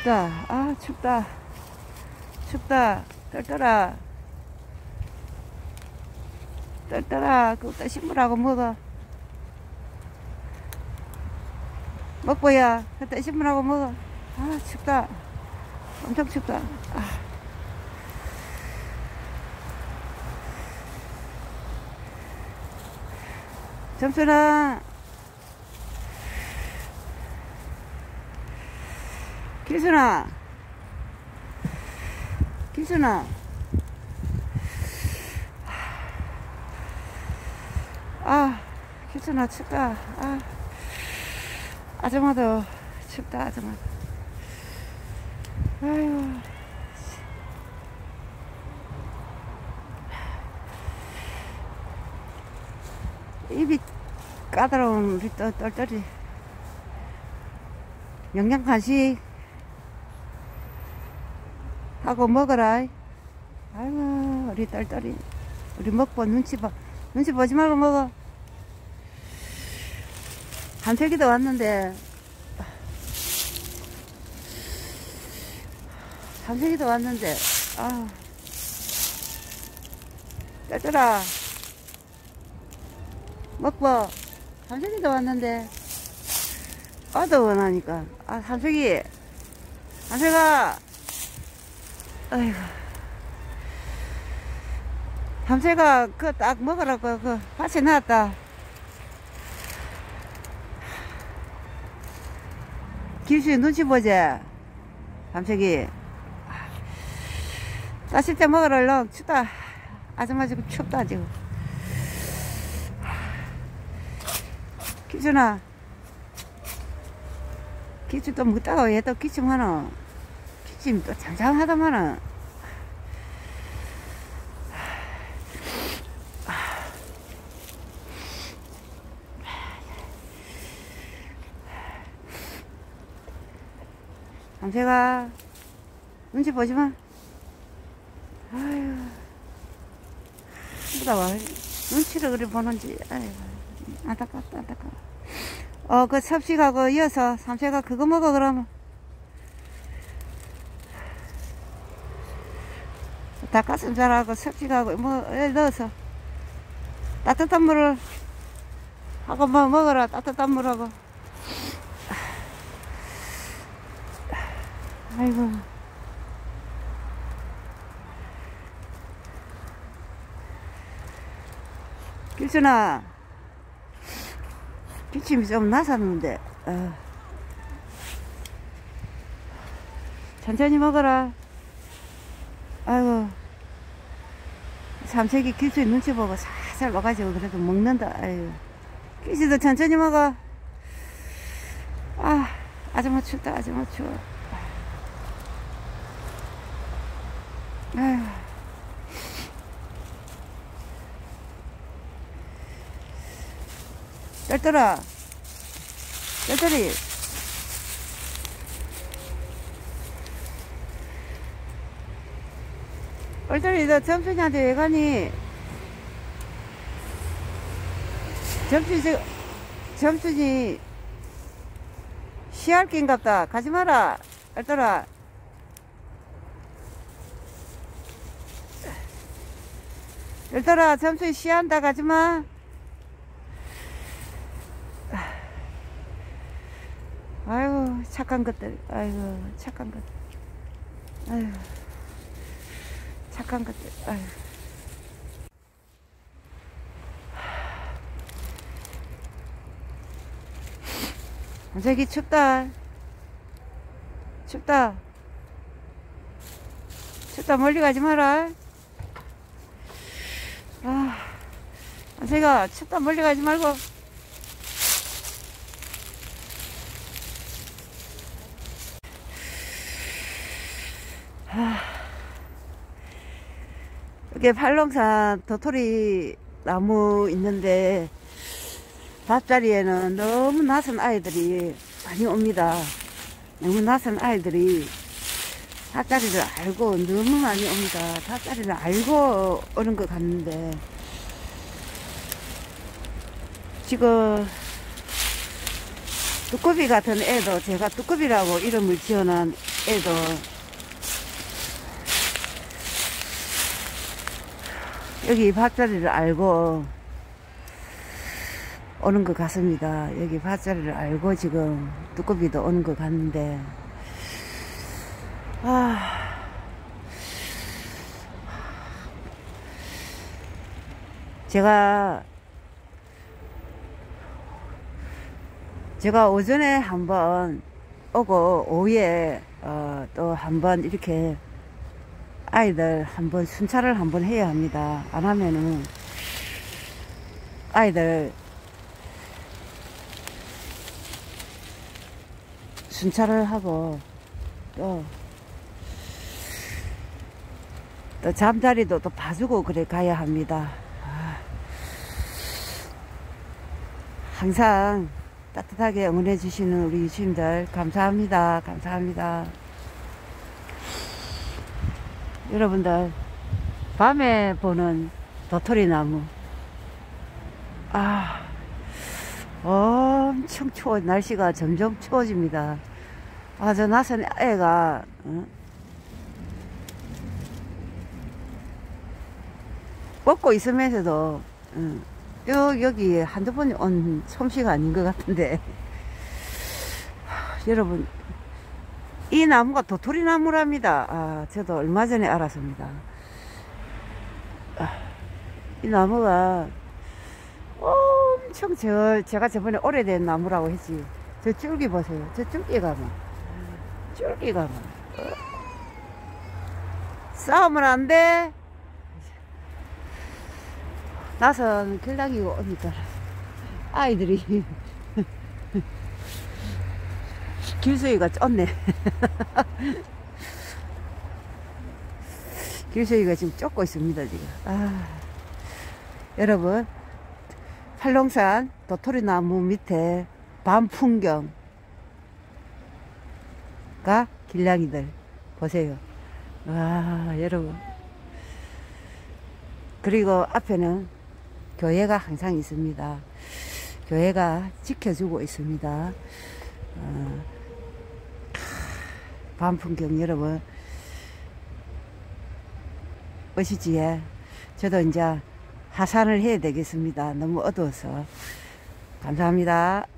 춥다. 아, 춥다. 춥다. 떨떠라. 떨떠라. 그것도 신문하고 먹어. 먹보야. 그때 신문하고 먹어. 아, 춥다. 엄청 춥다. 아. 점순아. 길순아. 길순아. 아, 길순아 춥다. 아, 아줌마도 춥다. 아줌마. 아유. 입이 까다로운 우리 떨떨이. 영양 간식 하고 먹어라. 아이고, 우리 떨떨이. 우리 먹고 눈치 봐. 눈치 보지 말고 먹어. 한태기도 왔는데. 한태기도 왔는데. 아. 떨떨아. 먹고. 한태기도 왔는데. 아도 원하니까. 아, 한태기. 한태가. 아이고. 밤새가 그 딱 먹으라고 그 밭에 놨다. 길수에 눈치 보지. 밤새기. 따실 때 먹으라. 얼른. 춥다. 아줌마 지금 춥다 지금. 기준아. 기준 또 먹다가 얘 또 기침하노. 기침 또 장장하다마는. 밤새가 눈치 보지마. 아유, 뭐다 와 눈치를 그리 보는지. 아이고, 안타깝다. 안타까워. 그 섭식하고 이어서 삼새가 그거 먹어. 그러면 닭가슴살하고 섭식하고 뭐 넣어서 따뜻한 물을 하고 뭐 먹어라. 따뜻한 물하고. 아이고. 길순아. 기침이 좀 나섰는데. 천천히 먹어라. 아이고. 삼색이 길수에 눈치 보고 살살 와가지고 그래도 먹는다. 아이고. 길수도 천천히 먹어. 아, 아줌마 춥다. 아줌마 추워. 아휴. 떨떨아. 떨떨이. 떨떨이 너 점순이한테 왜 가니? 점순이 시할 낀갑다. 가지마라. 떨떨아. 떨떨아. 점순이 시한다. 가지마. 아이고, 착한 것들. 아이고, 착한 것들. 아이고, 착한 것들. 아이고. 저기 춥다. 춥다. 춥다. 멀리 가지 마라. 아, 제가 춥다. 멀리 가지 말고. 이렇게 팔롱산 도토리 나무 있는데 밥자리에는 너무 낯선 아이들이 많이 옵니다. 너무 낯선 아이들이 밥자리를 알고 너무 많이 옵니다. 밥자리를 알고 오는 것 같는데 지금 뚜꺼비 같은 애도 제가 뚜꺼비라고 이름을 지어놓은 애도 여기 밭자리를 알고 오는 것 같습니다. 여기 밭자리를 알고 지금 두꺼비도 오는 것 같는데, 제가 오전에 한번 오고 오후에 또 한번 이렇게 아이들 한번 순찰을 한번 해야 합니다. 안 하면은 아이들 순찰을 하고 또 잠자리도 또 봐주고 그래 가야 합니다. 항상 따뜻하게 응원해 주시는 우리 유치님들 감사합니다. 감사합니다. 여러분들, 밤에 보는 도토리나무, 엄청 추워. 날씨가 점점 추워집니다. 저 낯선 애가 먹고 있으면서도 여기 한두 번 온 솜씨가 아닌 것 같은데, 여러분, 이 나무가 도토리나무랍니다. 저도 얼마 전에 알았습니다. 이 나무가 엄청 제가 저번에 오래된 나무라고 했지. 저 줄기 보세요. 저 줄기가 싸우면 안 돼. 나선 길 다니고 오니까 아이들이 길수이가 쪘네. 길수이가 지금 쫓고 있습니다 지금. 여러분, 팔롱산 도토리나무 밑에 밤 풍경가 길냥이들 보세요. 여러분, 그리고 앞에는 교회가 항상 있습니다. 교회가 지켜주고 있습니다. 밤 풍경 여러분 멋있지요? 저도 이제 하산을 해야 되겠습니다. 너무 어두워서. 감사합니다.